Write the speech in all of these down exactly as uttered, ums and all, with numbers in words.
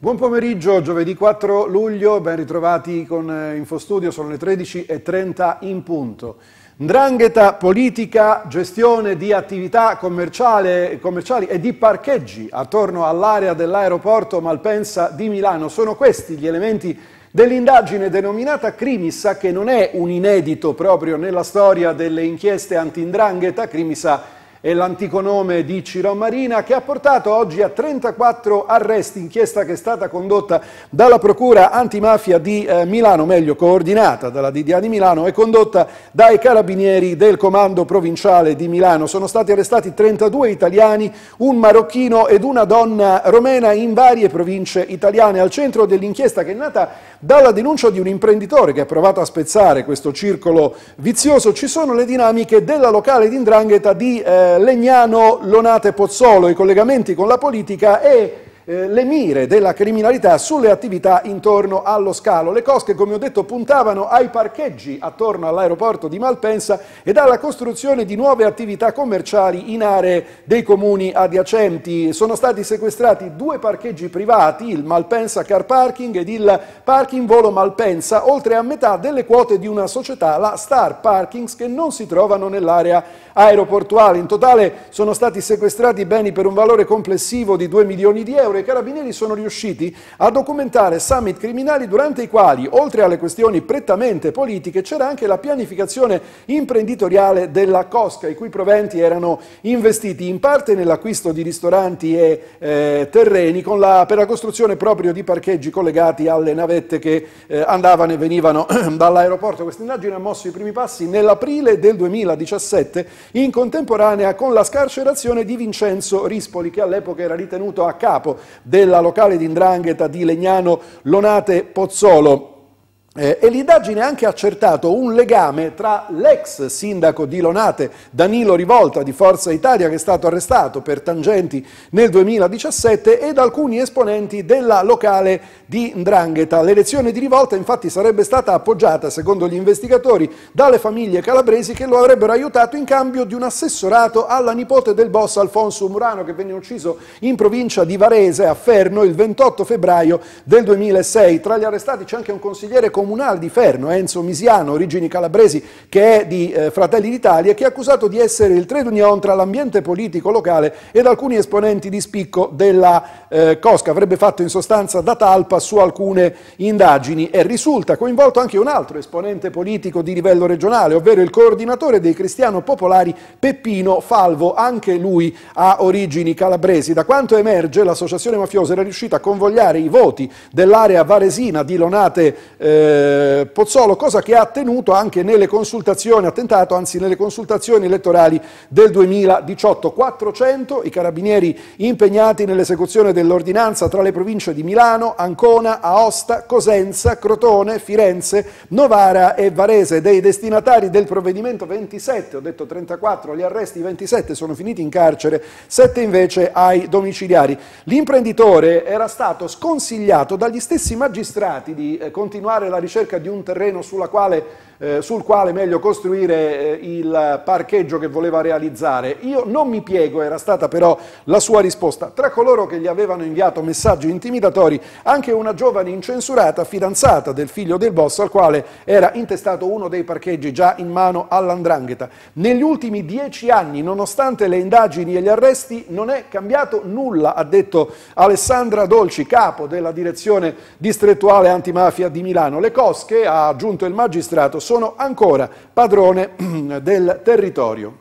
Buon pomeriggio, giovedì quattro luglio, ben ritrovati con InfoStudio, sono le tredici e trenta in punto. 'Ndrangheta, politica, gestione di attività commerciali e di parcheggi attorno all'area dell'aeroporto Malpensa di Milano. Sono questi gli elementi dell'indagine denominata Crimissa, che non è un inedito proprio nella storia delle inchieste anti-'ndrangheta. Crimissa è l'antico nome di Cirò Marina, che ha portato oggi a trentaquattro arresti, inchiesta che è stata condotta dalla Procura Antimafia di eh, Milano, meglio coordinata dalla D D A di Milano e condotta dai Carabinieri del Comando Provinciale di Milano. Sono stati arrestati trentadue italiani, un marocchino ed una donna romena in varie province italiane. Al centro dell'inchiesta, che è nata dalla denuncia di un imprenditore che ha provato a spezzare questo circolo vizioso, ci sono le dinamiche della locale di 'ndrangheta di eh, Legnano Lonate Pozzolo, i collegamenti con la politica e eh, le mire della criminalità sulle attività intorno allo scalo. Le cosche, come ho detto, puntavano ai parcheggi attorno all'aeroporto di Malpensa ed alla costruzione di nuove attività commerciali in aree dei comuni adiacenti. Sono stati sequestrati due parcheggi privati, il Malpensa Car Parking ed il Parking Volo Malpensa, oltre a metà delle quote di una società, la Star Parkings, che non si trovano nell'area aeroportuale. In totale sono stati sequestrati beni per un valore complessivo di due milioni di euro. I Carabinieri sono riusciti a documentare summit criminali durante i quali, oltre alle questioni prettamente politiche, c'era anche la pianificazione imprenditoriale della cosca, i cui proventi erano investiti in parte nell'acquisto di ristoranti e eh, terreni con la, per la costruzione proprio di parcheggi collegati alle navette che eh, andavano e venivano dall'aeroporto. Questa indagine ha mosso i primi passi nell'aprile del duemiladiciassette, in contemporanea con la scarcerazione di Vincenzo Rispoli, che all'epoca era ritenuto a capo della locale di 'ndrangheta di Legnano Lonate Pozzolo. Eh, e l'indagine ha anche accertato un legame tra l'ex sindaco di Lonate, Danilo Rivolta di Forza Italia, che è stato arrestato per tangenti nel duemiladiciassette, ed alcuni esponenti della locale di 'ndrangheta. L'elezione di Rivolta infatti sarebbe stata appoggiata, secondo gli investigatori, dalle famiglie calabresi, che lo avrebbero aiutato in cambio di un assessorato alla nipote del boss Alfonso Murano, che venne ucciso in provincia di Varese, a Ferno, il ventotto febbraio del duemilasei. Tra gli arrestati c'è anche un consigliere comunale di Ferno, Enzo Misiano, origini calabresi, che è di eh, Fratelli d'Italia, che è accusato di essere il trade union tra l'ambiente politico locale ed alcuni esponenti di spicco della eh, cosca. Avrebbe fatto in sostanza da talpa su alcune indagini, e risulta coinvolto anche un altro esponente politico di livello regionale, ovvero il coordinatore dei Cristiano Popolari Peppino Falvo, anche lui ha origini calabresi. Da quanto emerge, l'associazione mafiosa era riuscita a convogliare i voti dell'area varesina di Lonate eh, Pozzolo, cosa che ha tenuto anche nelle consultazioni, ha tentato anzi nelle consultazioni elettorali del duemiladiciotto. quattrocento i carabinieri impegnati nell'esecuzione dell'ordinanza tra le province di Milano, Ancona, Aosta, Cosenza, Crotone, Firenze, Novara e Varese. Dei destinatari del provvedimento ventisette, ho detto trentaquattro, gli arresti, ventisette sono finiti in carcere, sette invece ai domiciliari. L'imprenditore era stato sconsigliato dagli stessi magistrati di eh, continuare la ricerca di un terreno sulla quale, eh, sul quale meglio costruire eh, il parcheggio che voleva realizzare. Io non mi piego, era stata però la sua risposta. Tra coloro che gli avevano inviato messaggi intimidatori, anche una giovane incensurata, fidanzata del figlio del boss, al quale era intestato uno dei parcheggi già in mano alla 'ndrangheta. Negli ultimi dieci anni, nonostante le indagini e gli arresti, non è cambiato nulla, ha detto Alessandra Dolci, capo della direzione distrettuale antimafia di Milano. Le cosche, ha aggiunto il magistrato, sono ancora padrone del territorio.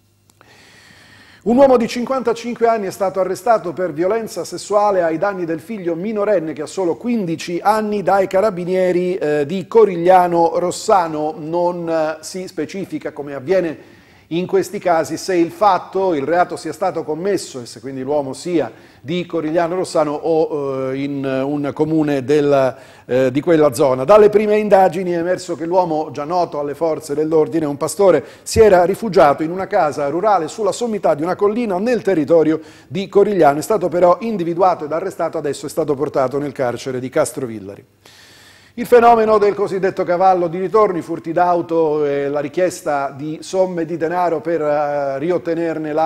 Un uomo di cinquantacinque anni è stato arrestato per violenza sessuale ai danni del figlio minorenne, che ha solo quindici anni, dai carabinieri eh, di Corigliano Rossano. Non eh, si specifica, come avviene in questi casi, se il fatto, il reato sia stato commesso e se quindi l'uomo sia di Corigliano Rossano o eh, in un comune del, eh, di quella zona. Dalle prime indagini è emerso che l'uomo, già noto alle forze dell'ordine, un pastore, si era rifugiato in una casa rurale sulla sommità di una collina nel territorio di Corigliano. È stato però individuato ed arrestato, adesso è stato portato nel carcere di Castrovillari. Il fenomeno del cosiddetto cavallo di ritorno, i furti d'auto e la richiesta di somme di denaro per uh, riottenerne la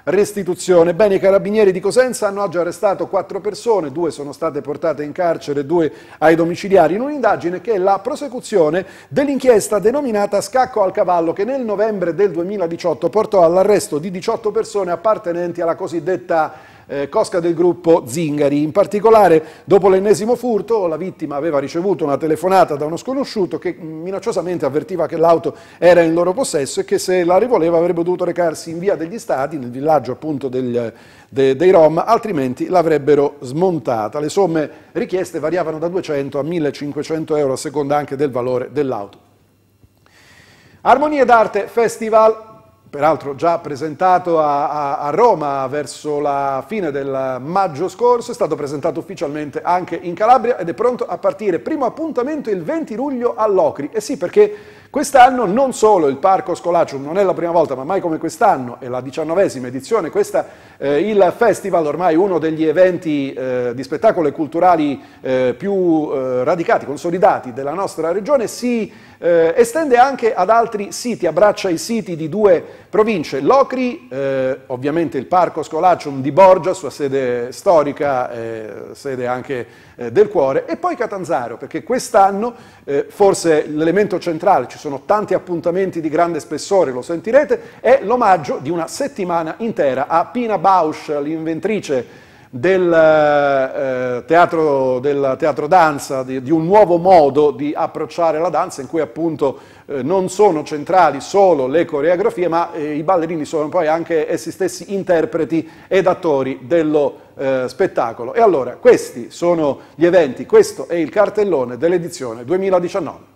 restituzione. Bene, i carabinieri di Cosenza hanno oggi arrestato quattro persone, due sono state portate in carcere, due ai domiciliari, in un'indagine che è la prosecuzione dell'inchiesta denominata Scacco al cavallo, che nel novembre del duemiladiciotto portò all'arresto di diciotto persone appartenenti alla cosiddetta Eh, cosca del gruppo Zingari. In particolare, dopo l'ennesimo furto, la vittima aveva ricevuto una telefonata da uno sconosciuto che minacciosamente avvertiva che l'auto era in loro possesso e che se la rivoleva avrebbe dovuto recarsi in via degli Stati, nel villaggio appunto del, de, dei Rom, altrimenti l'avrebbero smontata. Le somme richieste variavano da duecento a millecinquecento euro a seconda anche del valore dell'auto. Armonie d'Arte Festival, peraltro già presentato a, a, a Roma verso la fine del maggio scorso, è stato presentato ufficialmente anche in Calabria ed è pronto a partire. Primo appuntamento il venti luglio a Locri. E sì, perché quest'anno non solo il Parco Scolacium, non è la prima volta, ma mai come quest'anno, è la diciannovesima edizione, questa eh, il festival, ormai uno degli eventi eh, di spettacolo e culturali eh, più eh, radicati, consolidati della nostra regione, si Eh, estende anche ad altri siti, abbraccia i siti di due province, Locri, eh, ovviamente il Parco Scolacium di Borgia, sua sede storica, eh, sede anche eh, del cuore, e poi Catanzaro, perché quest'anno eh, forse l'elemento centrale, ci sono tanti appuntamenti di grande spessore, lo sentirete, è l'omaggio di una settimana intera a Pina Bausch, l'inventrice del, eh, teatro, del teatro danza, di, di un nuovo modo di approcciare la danza in cui appunto eh, non sono centrali solo le coreografie, ma eh, i ballerini sono poi anche essi stessi interpreti ed attori dello eh, spettacolo. E allora questi sono gli eventi, questo è il cartellone dell'edizione duemiladiciannove.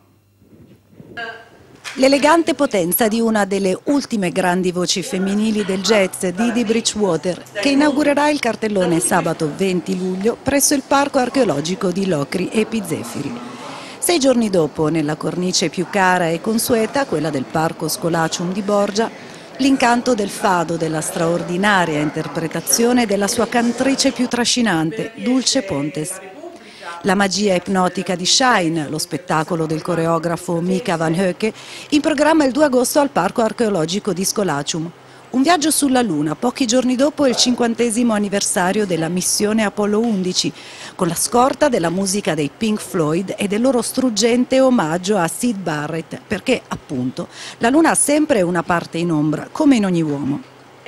L'elegante potenza di una delle ultime grandi voci femminili del jazz, Didi Bridgewater, che inaugurerà il cartellone sabato venti luglio presso il Parco Archeologico di Locri Epizefiri. Sei giorni dopo, nella cornice più cara e consueta, quella del Parco Scolacium di Borgia, l'incanto del fado, della straordinaria interpretazione della sua cantrice più trascinante, Dulce Pontes. La magia ipnotica di Shine, lo spettacolo del coreografo Mika Van Hoeke, in programma il due agosto al Parco Archeologico di Scolacium. Un viaggio sulla Luna, pochi giorni dopo il cinquantesimo anniversario della missione Apollo undici, con la scorta della musica dei Pink Floyd e del loro struggente omaggio a Syd Barrett, perché, appunto, la Luna ha sempre una parte in ombra, come in ogni uomo.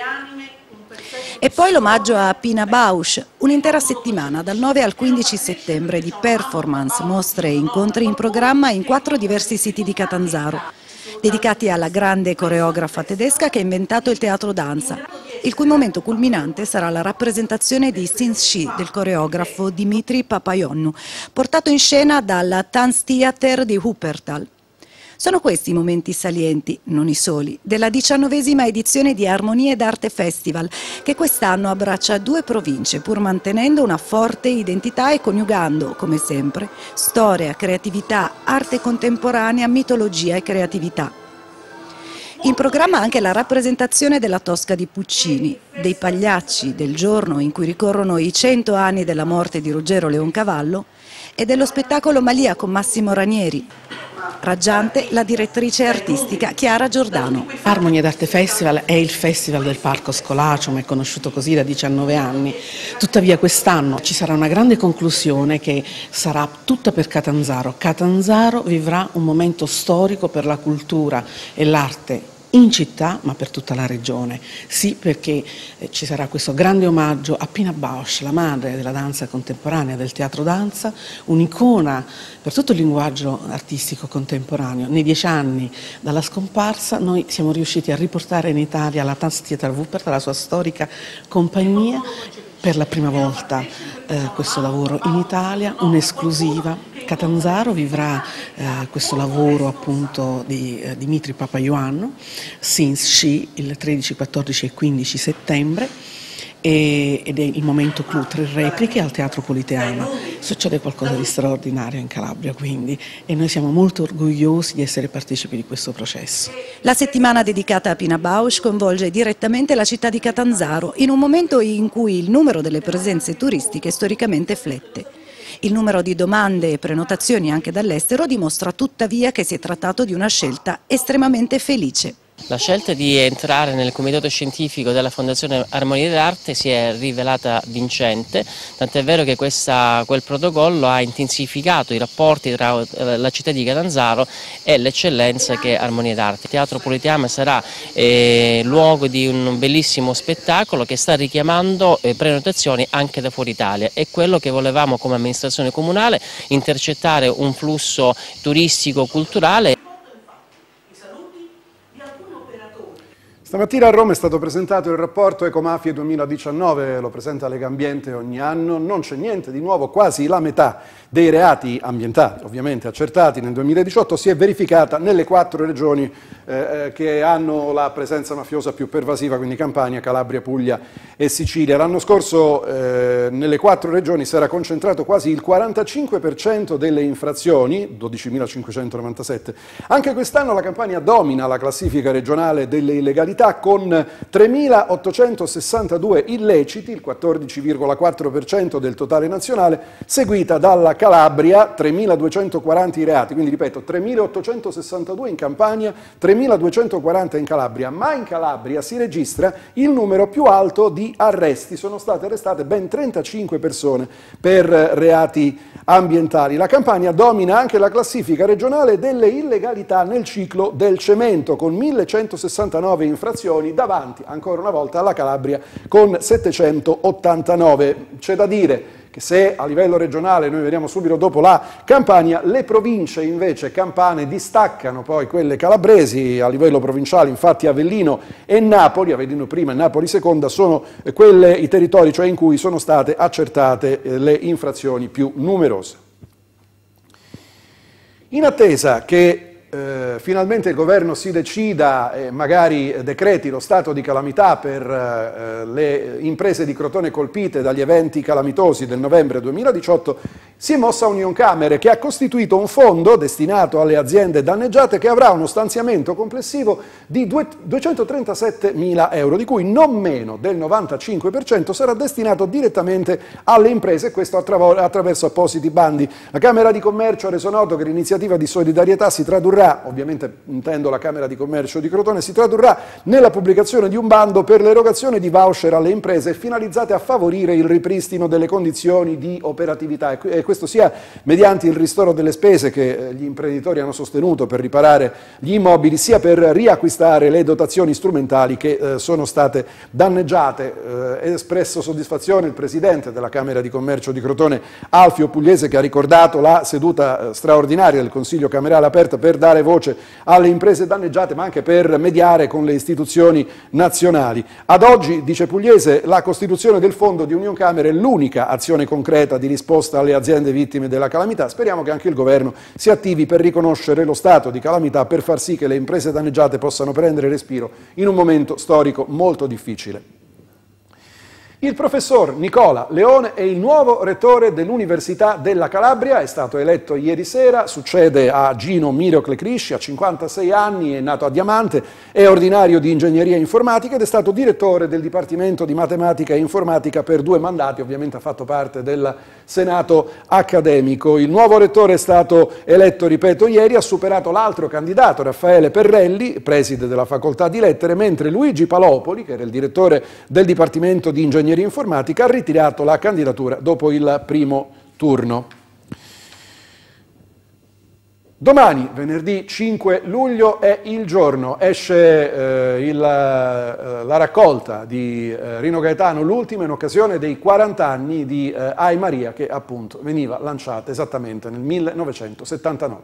E poi l'omaggio a Pina Bausch, un'intera settimana dal nove al quindici settembre di performance, mostre e incontri in programma in quattro diversi siti di Catanzaro, dedicati alla grande coreografa tedesca che ha inventato il teatro danza, il cui momento culminante sarà la rappresentazione di Since del coreografo Dimitri Papaioannou, portato in scena dalla Tanztheater di Wuppertal. Sono questi i momenti salienti, non i soli, della diciannovesima edizione di Armonie d'Arte Festival, che quest'anno abbraccia due province, pur mantenendo una forte identità e coniugando, come sempre, storia, creatività, arte contemporanea, mitologia e creatività. In programma anche la rappresentazione della Tosca di Puccini, dei Pagliacci, del giorno in cui ricorrono i cento anni della morte di Ruggero Leoncavallo, e dello spettacolo Malia con Massimo Ranieri. Raggiante la direttrice artistica Chiara Giordano. Armonie d'Arte Festival è il festival del Parco Scolacium, è conosciuto così da diciannove anni, tuttavia quest'anno ci sarà una grande conclusione che sarà tutta per Catanzaro. Catanzaro vivrà un momento storico per la cultura e l'arte in città, ma per tutta la regione. Sì, perché eh, ci sarà questo grande omaggio a Pina Bausch, la madre della danza contemporanea, del teatro danza, un'icona per tutto il linguaggio artistico contemporaneo. Nei dieci anni dalla scomparsa noi siamo riusciti a riportare in Italia la Tanztheater Wuppertal, la sua storica compagnia, per la prima volta eh, questo lavoro in Italia, un'esclusiva. Catanzaro vivrà eh, questo lavoro appunto di eh, Dimitri Papaioannou, Since She, il tredici, quattordici e quindici settembre, e, ed è il momento clou, tre repliche al Teatro Politeama. Succede qualcosa di straordinario in Calabria quindi, e noi siamo molto orgogliosi di essere partecipi di questo processo. La settimana dedicata a Pina Bausch coinvolge direttamente la città di Catanzaro, in un momento in cui il numero delle presenze turistiche storicamente flette. Il numero di domande e prenotazioni anche dall'estero dimostra tuttavia che si è trattato di una scelta estremamente felice. La scelta di entrare nel comitato scientifico della Fondazione Armonia d'Arte si è rivelata vincente, tant'è vero che questa, quel protocollo ha intensificato i rapporti tra la città di Catanzaro e l'eccellenza che è Armonia d'Arte. Il Teatro Politeama sarà eh, luogo di un bellissimo spettacolo che sta richiamando eh, prenotazioni anche da fuori Italia. È quello che volevamo come amministrazione comunale, intercettare un flusso turistico culturale. Stamattina a Roma è stato presentato il rapporto Ecomafie duemiladiciannove, lo presenta Legambiente ogni anno, non c'è niente di nuovo, quasi la metà dei reati ambientali ovviamente accertati nel duemiladiciotto si è verificata nelle quattro regioni eh, che hanno la presenza mafiosa più pervasiva, quindi Campania, Calabria, Puglia e Sicilia. L'anno scorso eh, nelle quattro regioni si era concentrato quasi il quarantacinque per cento delle infrazioni, dodicimilacinquecentonovantasette. Anche quest'anno la Campania domina la classifica regionale delle illegalità con tremilaottocentosessantadue illeciti, il quattordici virgola quattro per cento del totale nazionale, seguita dalla Calabria, tremiladuecentoquaranta i reati, quindi ripeto, tremilaottocentosessantadue in Campania, tremiladuecentoquaranta in Calabria, ma in Calabria si registra il numero più alto di arresti, sono state arrestate ben trentacinque persone per reati ambientali. La Campania domina anche la classifica regionale delle illegalità nel ciclo del cemento, con millecentosessantanove infrazioni, davanti ancora una volta alla Calabria con settecentottantanove. C'è da dire che se a livello regionale, noi vediamo subito dopo la Campania, le province invece campane distaccano poi quelle calabresi. A livello provinciale infatti Avellino e Napoli, Avellino prima e Napoli seconda, sono quelle, i territori cioè in cui sono state accertate le infrazioni più numerose. In attesa che Eh, finalmente il governo si decida e magari decreti lo stato di calamità per eh, le imprese di Crotone colpite dagli eventi calamitosi del novembre duemiladiciotto, si è mossa Unioncamere, che ha costituito un fondo destinato alle aziende danneggiate che avrà uno stanziamento complessivo di duecentotrentasette mila euro, di cui non meno del novantacinque per cento sarà destinato direttamente alle imprese, questo attraverso appositi bandi. La Camera di Commercio ha reso noto che l'iniziativa di solidarietà si tradurrà, ovviamente intendo la Camera di Commercio di Crotone, si tradurrà nella pubblicazione di un bando per l'erogazione di voucher alle imprese finalizzate a favorire il ripristino delle condizioni di operatività, e questo sia mediante il ristoro delle spese che gli imprenditori hanno sostenuto per riparare gli immobili, sia per riacquistare le dotazioni strumentali che eh, sono state danneggiate. Eh, è espresso soddisfazione il Presidente della Camera di Commercio di Crotone, Alfio Pugliese, che ha ricordato la seduta eh, straordinaria del Consiglio Camerale aperta per dare voce alle imprese danneggiate, ma anche per mediare con le istituzioni nazionali. Ad oggi, dice Pugliese, la costituzione del fondo di Unioncamere è l'unica azione concreta di risposta alle aziende vittime della calamità. Speriamo che anche il governo si attivi per riconoscere lo stato di calamità, per far sì che le imprese danneggiate possano prendere respiro in un momento storico molto difficile. Il professor Nicola Leone è il nuovo rettore dell'Università della Calabria, è stato eletto ieri sera, succede a Gino Miracle Crisci, ha cinquantasei anni, è nato a Diamante, è ordinario di ingegneria informatica ed è stato direttore del Dipartimento di Matematica e Informatica per due mandati, ovviamente ha fatto parte del Senato accademico. Il nuovo rettore è stato eletto, ripeto, ieri, ha superato l'altro candidato, Raffaele Perrelli, preside della Facoltà di Lettere, mentre Luigi Palopoli, che era il direttore del Dipartimento di Ingegneria Informatica, ha ritirato la candidatura dopo il primo turno. Domani, venerdì cinque luglio, è il giorno, esce eh, il, eh, la raccolta di eh, Rino Gaetano, l'ultima in occasione dei quaranta anni di eh, Ai Maria, che appunto veniva lanciata esattamente nel millenovecentosettantanove.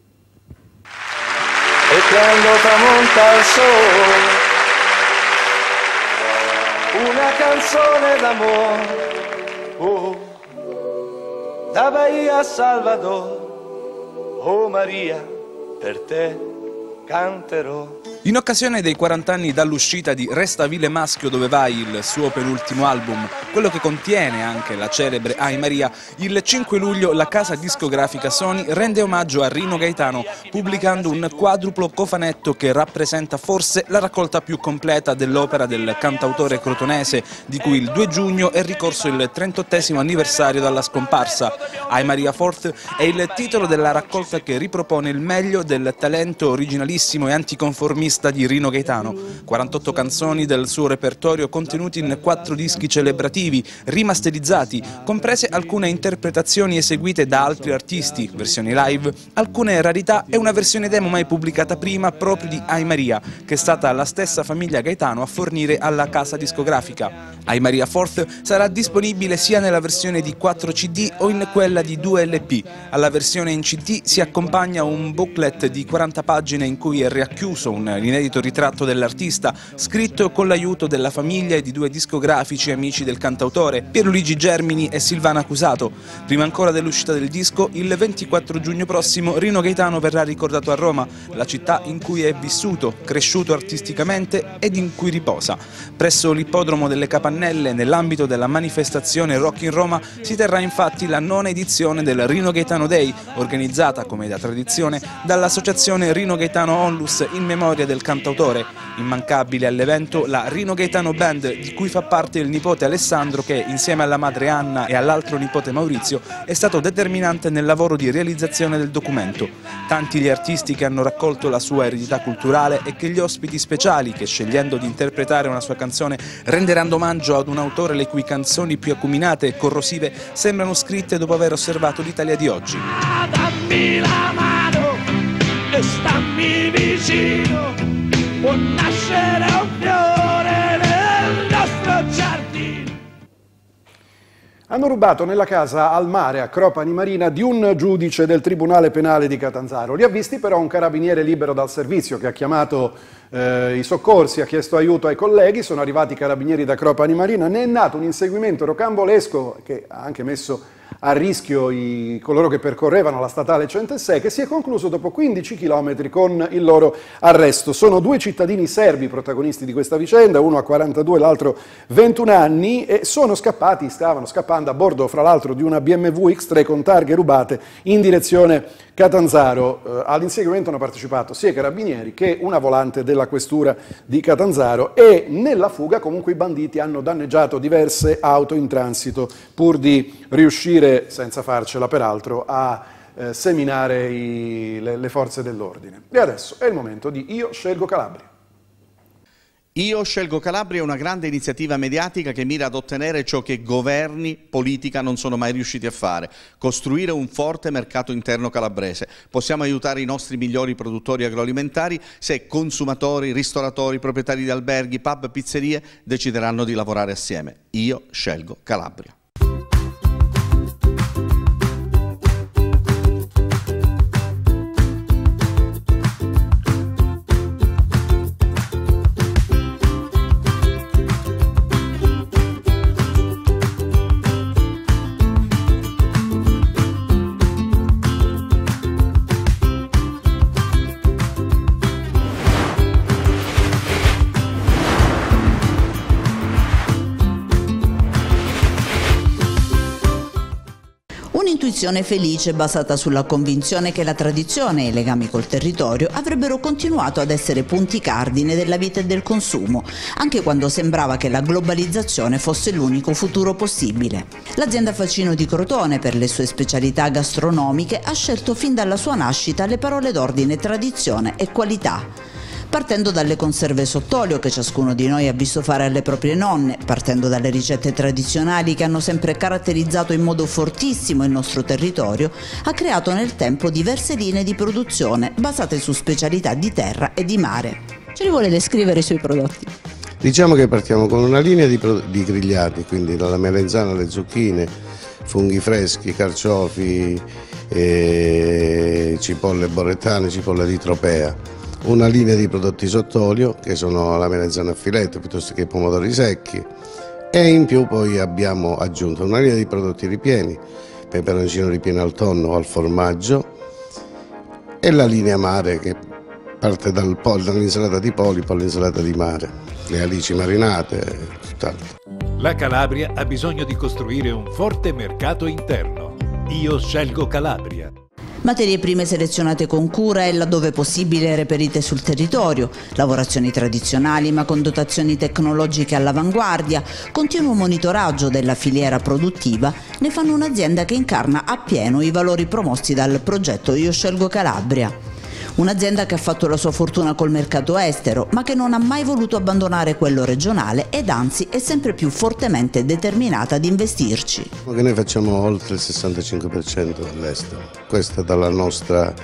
E quando tramonta il sole, una canzone d'amore, oh, da Bahia a Salvador, oh Maria, per te canterò. In occasione dei quaranta anni dall'uscita di Resta Vile Maschio dove vai, il suo penultimo album, quello che contiene anche la celebre Ai Maria, il cinque luglio la casa discografica Sony rende omaggio a Rino Gaetano pubblicando un quadruplo cofanetto che rappresenta forse la raccolta più completa dell'opera del cantautore crotonese, di cui il due giugno è ricorso il trentottesimo anniversario dalla scomparsa. Ai Maria Fourth è il titolo della raccolta che ripropone il meglio del talento originalissimo e anticonformista solista di Rino Gaetano. quarantotto canzoni del suo repertorio contenuti in quattro dischi celebrativi, rimasterizzati, comprese alcune interpretazioni eseguite da altri artisti, versioni live, alcune rarità e una versione demo mai pubblicata prima proprio di Ai Maria, che è stata la stessa famiglia Gaetano a fornire alla casa discografica. Ai Maria Fourth sarà disponibile sia nella versione di quattro C D o in quella di due L P. Alla versione in C D si accompagna un booklet di quaranta pagine in cui è racchiuso un inedito ritratto dell'artista, scritto con l'aiuto della famiglia e di due discografici amici del cantautore, Pierluigi Germini e Silvana Cusato. Prima ancora dell'uscita del disco, il ventiquattro giugno prossimo, Rino Gaetano verrà ricordato a Roma, la città in cui è vissuto, cresciuto artisticamente ed in cui riposa. Presso l'ippodromo delle Capannelle, nell'ambito della manifestazione Rock in Roma, si terrà infatti la nona edizione del Rino Gaetano Day, organizzata, come da tradizione, dall'associazione Rino Gaetano Onlus in memoria del cantautore. Immancabile all'evento la Rino Gaetano Band, di cui fa parte il nipote Alessandro che, insieme alla madre Anna e all'altro nipote Maurizio, è stato determinante nel lavoro di realizzazione del documento. Tanti gli artisti che hanno raccolto la sua eredità culturale e che gli ospiti speciali che, scegliendo di interpretare una sua canzone, renderanno omaggio ad un autore le cui canzoni più acuminate e corrosive sembrano scritte dopo aver osservato l'Italia di oggi. Dammi la mano e stammi vicino, può nascere un fiore nel nostro giardino. Hanno rubato nella casa al mare a Cropani Marina di un giudice del Tribunale Penale di Catanzaro. Li ha visti però un carabiniere libero dal servizio che ha chiamato eh, i soccorsi, ha chiesto aiuto ai colleghi, sono arrivati i carabinieri da Cropani Marina, ne è nato un inseguimento rocambolesco che ha anche messo a rischio i, coloro che percorrevano la statale centosei, che si è concluso dopo quindici chilometri con il loro arresto. Sono due cittadini serbi protagonisti di questa vicenda, uno ha quarantadue e l'altro ventuno anni, e sono scappati, stavano scappando a bordo fra l'altro di una B M W X tre con targhe rubate in direzione Catanzaro. Eh, all'inseguimento hanno partecipato sia i carabinieri che una volante della questura di Catanzaro, e nella fuga comunque i banditi hanno danneggiato diverse auto in transito pur di riuscire, senza farcela peraltro, a eh, seminare i, le, le forze dell'ordine. E adesso è il momento di Io Scelgo Calabria. Io Scelgo Calabria è una grande iniziativa mediatica che mira ad ottenere ciò che governi, politica non sono mai riusciti a fare: costruire un forte mercato interno calabrese. Possiamo aiutare i nostri migliori produttori agroalimentari se consumatori, ristoratori, proprietari di alberghi, pub, pizzerie decideranno di lavorare assieme. Io Scelgo Calabria. Un'intuizione felice basata sulla convinzione che la tradizione e i legami col territorio avrebbero continuato ad essere punti cardine della vita e del consumo, anche quando sembrava che la globalizzazione fosse l'unico futuro possibile. L'azienda Facino di Crotone, per le sue specialità gastronomiche, ha scelto fin dalla sua nascita le parole d'ordine tradizione e qualità. Partendo dalle conserve sott'olio che ciascuno di noi ha visto fare alle proprie nonne, partendo dalle ricette tradizionali che hanno sempre caratterizzato in modo fortissimo il nostro territorio, ha creato nel tempo diverse linee di produzione basate su specialità di terra e di mare. Ce li vuole descrivere sui prodotti? Diciamo che partiamo con una linea di, di grigliati, quindi dalla melenzana alle zucchine, funghi freschi, carciofi, e cipolle borretane, cipolle di tropea. Una linea di prodotti sott'olio che sono la melenzana a filetto piuttosto che i pomodori secchi, e in più poi abbiamo aggiunto una linea di prodotti ripieni, peperoncino ripieno al tonno o al formaggio, e la linea mare che parte dal dall'insalata di polipo all'insalata di mare, le alici marinate e tutt'altro. La Calabria ha bisogno di costruire un forte mercato interno. Io Scelgo Calabria. Materie prime selezionate con cura e laddove possibile reperite sul territorio, lavorazioni tradizionali ma con dotazioni tecnologiche all'avanguardia, continuo monitoraggio della filiera produttiva ne fanno un'azienda che incarna appieno i valori promossi dal progetto Io Scelgo Calabria. Un'azienda che ha fatto la sua fortuna col mercato estero, ma che non ha mai voluto abbandonare quello regionale ed anzi è sempre più fortemente determinata ad investirci. Che noi facciamo oltre il sessantacinque per cento all'estero, questa è dalla nostra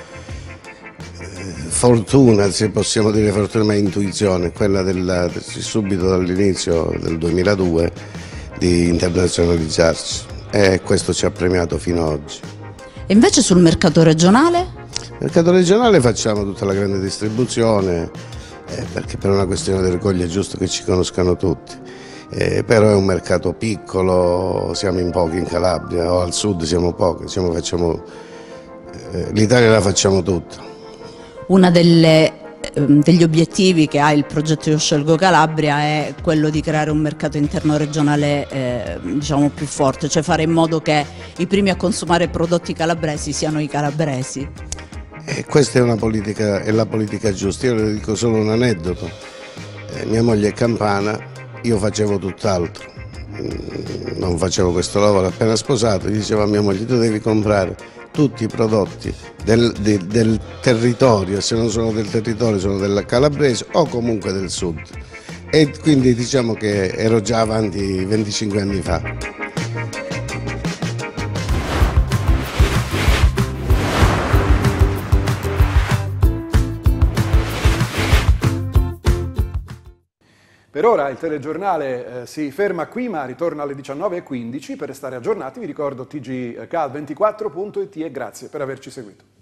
fortuna, se possiamo dire fortuna, ma intuizione, quella della, subito dall'inizio del duemiladue di internazionalizzarci, e questo ci ha premiato fino ad oggi. E invece sul mercato regionale? Nel mercato regionale facciamo tutta la grande distribuzione, eh, perché per una questione di orgoglio è giusto che ci conoscano tutti, eh, però è un mercato piccolo, siamo in pochi in Calabria, o al sud siamo pochi, diciamo, facciamo, eh, l'Italia la facciamo tutta. Una delle, degli obiettivi che ha il progetto Io Scelgo Calabria è quello di creare un mercato interno regionale eh, diciamo più forte, cioè fare in modo che i primi a consumare prodotti calabresi siano i calabresi. E questa è una politica, è la politica giusta. Io le dico solo un aneddoto. Eh, mia moglie è campana, io facevo tutt'altro, non facevo questo lavoro. Appena sposato gli dicevo a mia moglie: tu devi comprare tutti i prodotti del, del, del territorio, se non sono del territorio sono della calabrese o comunque del sud, e quindi diciamo che ero già avanti venticinque anni fa. Per ora il telegiornale eh, si ferma qui, ma ritorna alle diciannove e quindici. Per restare aggiornati vi ricordo T G Cal ventiquattro punto it e grazie per averci seguito.